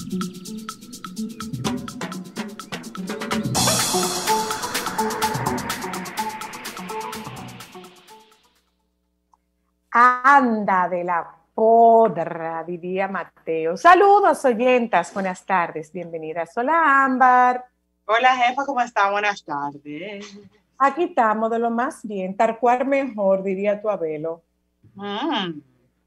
Anda de la podra, diría Mateo. Saludos, oyentas. Buenas tardes. Bienvenidas. Hola, Ámbar. Hola jefa, ¿cómo está? Buenas tardes. Aquí estamos de lo más bien. Tal cual mejor, diría tu abuelo. Mm.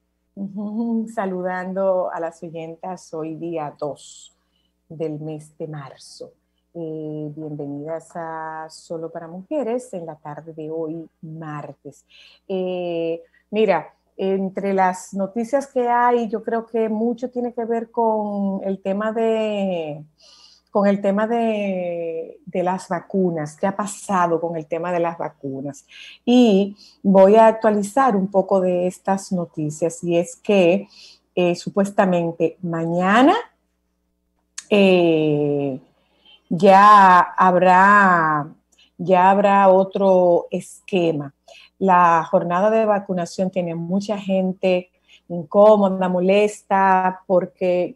Saludando a las oyentas hoy día 2 del mes de marzo. Bienvenidas a Solo para Mujeres en la tarde de hoy, martes. Mira, entre las noticias que hay, yo creo que mucho tiene que ver con el tema de las vacunas, qué ha pasado con el tema de las vacunas. Y voy a actualizar un poco de estas noticias, y es que supuestamente mañana eh, ya habrá, ya habrá otro esquema. La jornada de vacunación tiene mucha gente incómoda, molesta, porque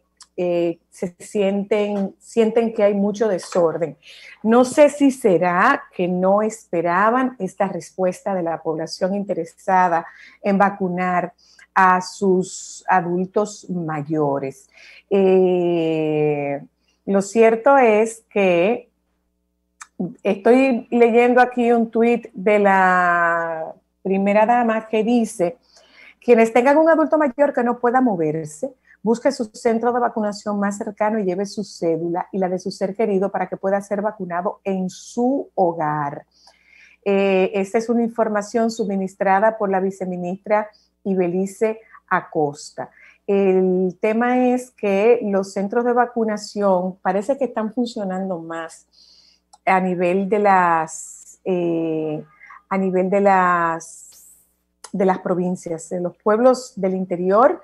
sienten que hay mucho desorden. No sé si será que no esperaban esta respuesta de la población interesada en vacunar a sus adultos mayores. Lo cierto es que estoy leyendo aquí un tuit de la primera dama que dice: quienes tengan un adulto mayor que no pueda moverse, busque su centro de vacunación más cercano y lleve su cédula y la de su ser querido para que pueda ser vacunado en su hogar. Esta es una información suministrada por la viceministra Ibelice Acosta. El tema es que los centros de vacunación parece que están funcionando más a nivel de las provincias. En los pueblos del interior,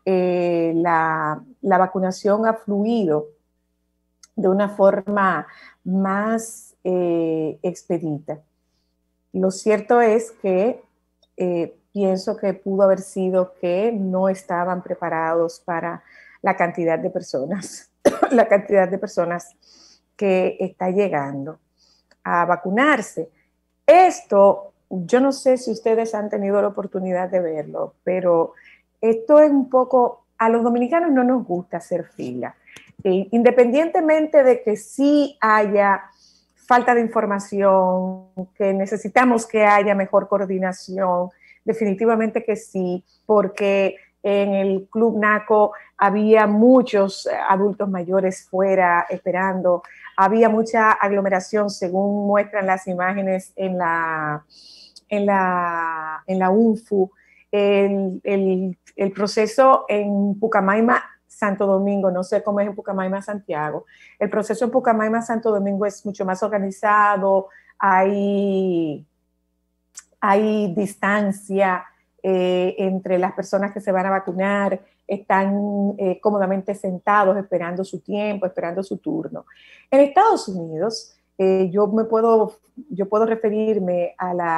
la vacunación ha fluido de una forma más expedita. Lo cierto es que pienso que pudo haber sido que no estaban preparados para la cantidad de personas, la cantidad de personas que está llegando a vacunarse. Esto, yo no sé si ustedes han tenido la oportunidad de verlo, pero esto es un poco, a los dominicanos no nos gusta hacer fila. Independientemente de que sí haya falta de información, que necesitamos que haya mejor coordinación, definitivamente que sí, porque en el Club Naco había muchos adultos mayores fuera esperando, había mucha aglomeración según muestran las imágenes en la UNFU. El proceso en Pucamaima, Santo Domingo, no sé cómo es en Pucamaima, Santiago. El proceso en Pucamaima, Santo Domingo es mucho más organizado, hay distancia entre las personas que se van a vacunar, están cómodamente sentados esperando su tiempo, esperando su turno. En Estados Unidos, yo puedo referirme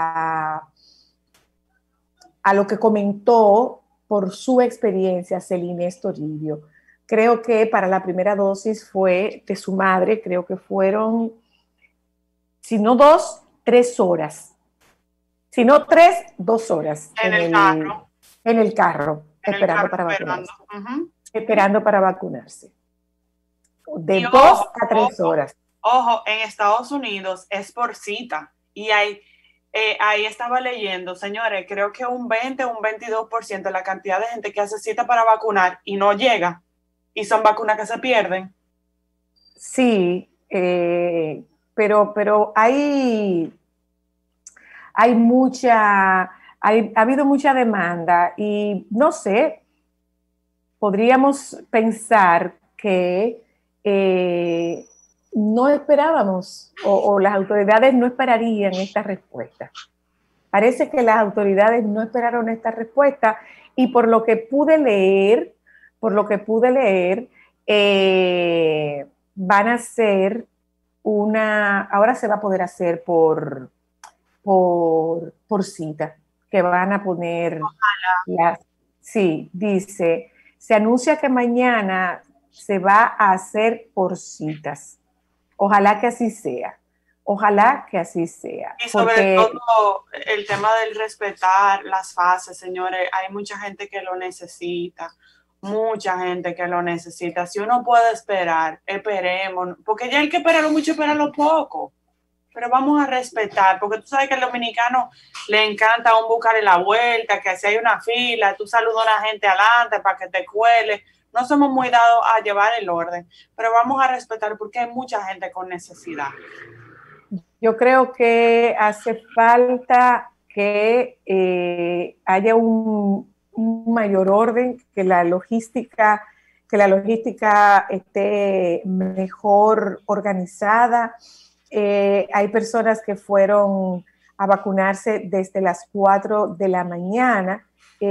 a lo que comentó por su experiencia Celines Toribio. Creo que para la primera dosis fue de su madre, creo que fueron, si no 2, 3 horas. Si no 3, 2 horas En el carro, en el carro en el esperando carro para esperando. vacunarse. Ujú. Esperando para vacunarse. Y De 2 ojo, a 3 ojo, horas. ojo, en Estados Unidos es por cita. Y ahí estaba leyendo, señores, creo que un 20 o un 22% de la cantidad de gente que hace cita para vacunar y no llega. Y son vacunas que se pierden. Sí, pero ha habido mucha demanda y no sé, podríamos pensar que no esperábamos o las autoridades no esperarían esta respuesta. Parece que las autoridades no esperaron esta respuesta y por lo que pude leer, van a hacer ahora se va a poder hacer por cita, que van a poner sí, dice, se anuncia que mañana se va a hacer por citas. Ojalá que así sea. Ojalá que así sea. Y sobre todo el tema del respetar las fases, señores, hay mucha gente que lo necesita, mucha gente que lo necesita. Si uno puede esperar, esperemos, porque ya hay que esperarlo mucho, esperarlo poco. Pero vamos a respetar, porque tú sabes que al dominicano le encanta aún buscarle la vuelta, que si hay una fila, tú saludas a la gente adelante para que te cuele. No somos muy dados a llevar el orden, pero vamos a respetar porque hay mucha gente con necesidad. Yo creo que hace falta que haya un mayor orden, que la logística esté mejor organizada. Hay personas que fueron a vacunarse desde las 4 de la mañana.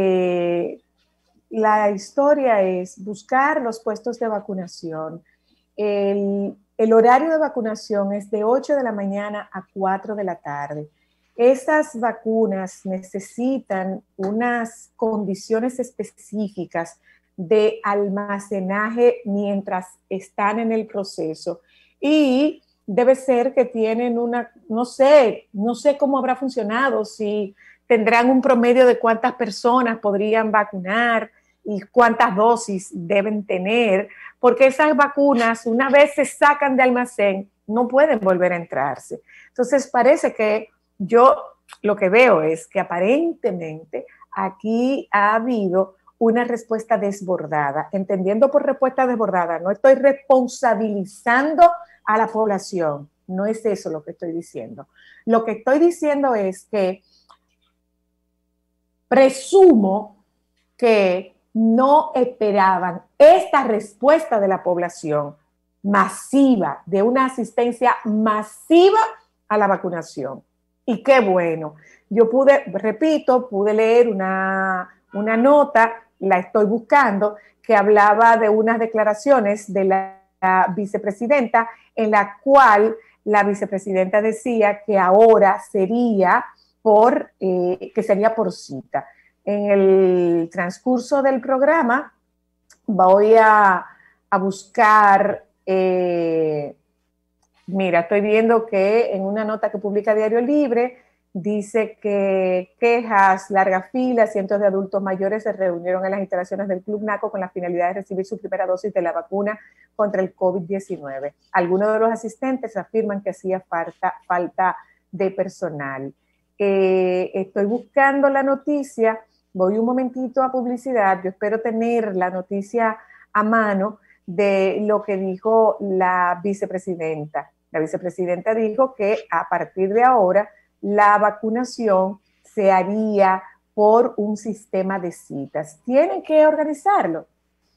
La historia es buscar los puestos de vacunación. El horario de vacunación es de 8 de la mañana a 4 de la tarde. Estas vacunas necesitan unas condiciones específicas de almacenaje mientras están en el proceso y debe ser que tienen no sé cómo habrá funcionado, si tendrán un promedio de cuántas personas podrían vacunar y cuántas dosis deben tener, porque esas vacunas, una vez se sacan de almacén, no pueden volver a entrarse. Entonces, parece que yo lo que veo es que aparentemente aquí ha habido una respuesta desbordada. Entendiendo por respuesta desbordada, no estoy responsabilizando a la población, no es eso lo que estoy diciendo. Lo que estoy diciendo es que presumo que no esperaban esta respuesta de la población masiva, de una asistencia masiva a la vacunación. Y qué bueno. Yo pude leer una nota, la estoy buscando, que hablaba de unas declaraciones de la vicepresidenta, en la cual la vicepresidenta decía que ahora sería que sería por cita. En el transcurso del programa voy a buscar, mira, estoy viendo que en una nota que publica Diario Libre dice que quejas, largas filas, cientos de adultos mayores se reunieron en las instalaciones del Club Naco con la finalidad de recibir su primera dosis de la vacuna contra el COVID-19. Algunos de los asistentes afirman que hacía falta de personal. Estoy buscando la noticia, voy un momentito a publicidad, yo espero tener la noticia a mano de lo que dijo la vicepresidenta. La vicepresidenta dijo que a partir de ahora la vacunación se haría por un sistema de citas. Tienen que organizarlo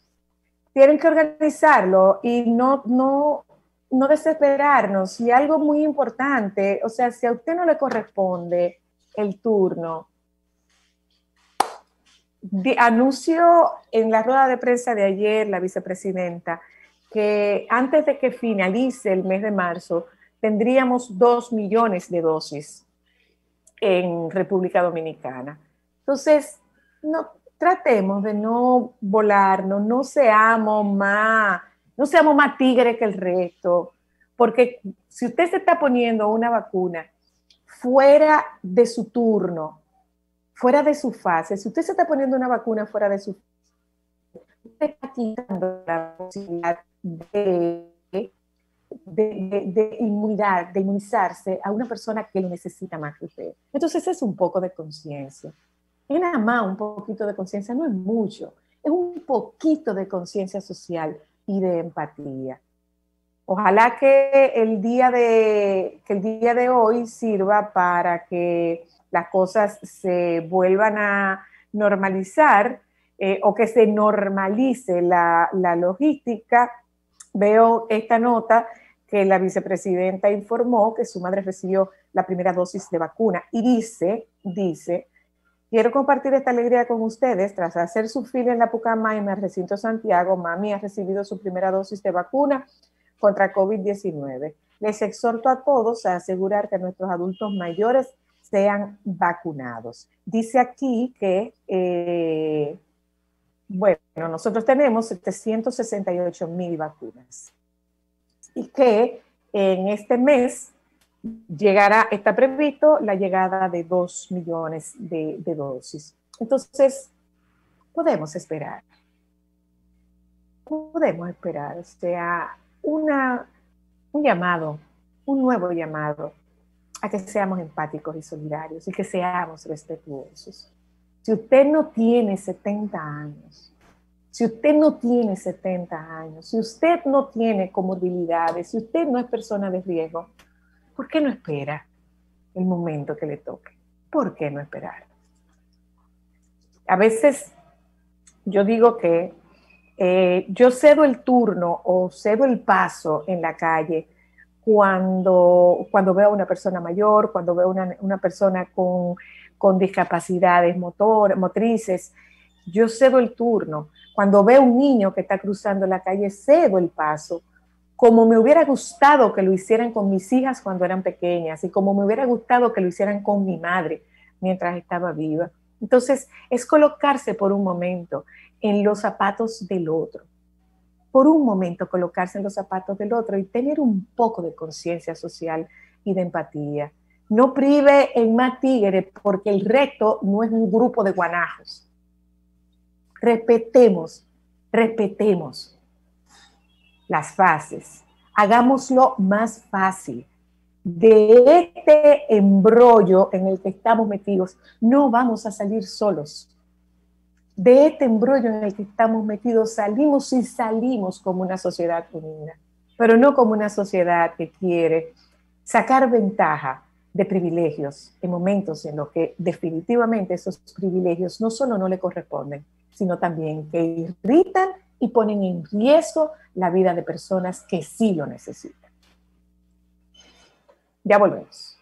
y no desesperarnos. Y algo muy importante, o sea, si a usted no le corresponde el turno, anunció en la rueda de prensa de ayer la vicepresidenta que antes de que finalice el mes de marzo tendríamos 2 millones de dosis en República Dominicana. Entonces, tratemos de no volarnos, no seamos más tigres que el resto, porque si usted se está poniendo una vacuna fuera de su turno, fuera de su fase, si usted se está poniendo una vacuna fuera de su fase, usted está quitando la posibilidad de inmunizarse a una persona que lo necesita más que usted. Entonces es un poco de conciencia. Es nada más un poquito de conciencia, no es mucho, es un poquito de conciencia social y de empatía. Ojalá que el día de hoy sirva para que las cosas se vuelvan a normalizar o que se normalice la logística. Veo esta nota que la vicepresidenta informó que su madre recibió la primera dosis de vacuna y dice, quiero compartir esta alegría con ustedes. Tras hacer su fila en la Pucamaima, en el recinto Santiago, mami ha recibido su primera dosis de vacuna contra COVID-19. Les exhorto a todos a asegurar que nuestros adultos mayores sean vacunados. Dice aquí que Bueno, nosotros tenemos 768,000 vacunas y que en este mes está previsto la llegada de 2 millones de dosis. Entonces, podemos esperar, o sea, un llamado, un nuevo llamado a que seamos empáticos y solidarios y que seamos respetuosos. Si usted no tiene 70 años, si usted no tiene 70 años, si usted no tiene comorbilidades, si usted no es persona de riesgo, ¿por qué no espera el momento que le toque? ¿Por qué no esperar? A veces yo digo que yo cedo el turno o cedo el paso en la calle cuando veo a una persona mayor, cuando veo una persona con discapacidades motrices, yo cedo el turno. Cuando veo un niño que está cruzando la calle, cedo el paso, como me hubiera gustado que lo hicieran con mis hijas cuando eran pequeñas y como me hubiera gustado que lo hicieran con mi madre mientras estaba viva. Entonces, es colocarse por un momento en los zapatos del otro. Por un momento colocarse en los zapatos del otro y tener un poco de conciencia social y de empatía. No prive el más tigre porque el reto no es un grupo de guanajos. Respetemos las fases. Hagámoslo más fácil. De este embrollo en el que estamos metidos, no vamos a salir solos. De este embrollo en el que estamos metidos salimos y salimos como una sociedad unida, pero no como una sociedad que quiere sacar ventaja de privilegios en momentos en los que definitivamente esos privilegios no solo no le corresponden, sino también que irritan y ponen en riesgo la vida de personas que sí lo necesitan. Ya volvemos.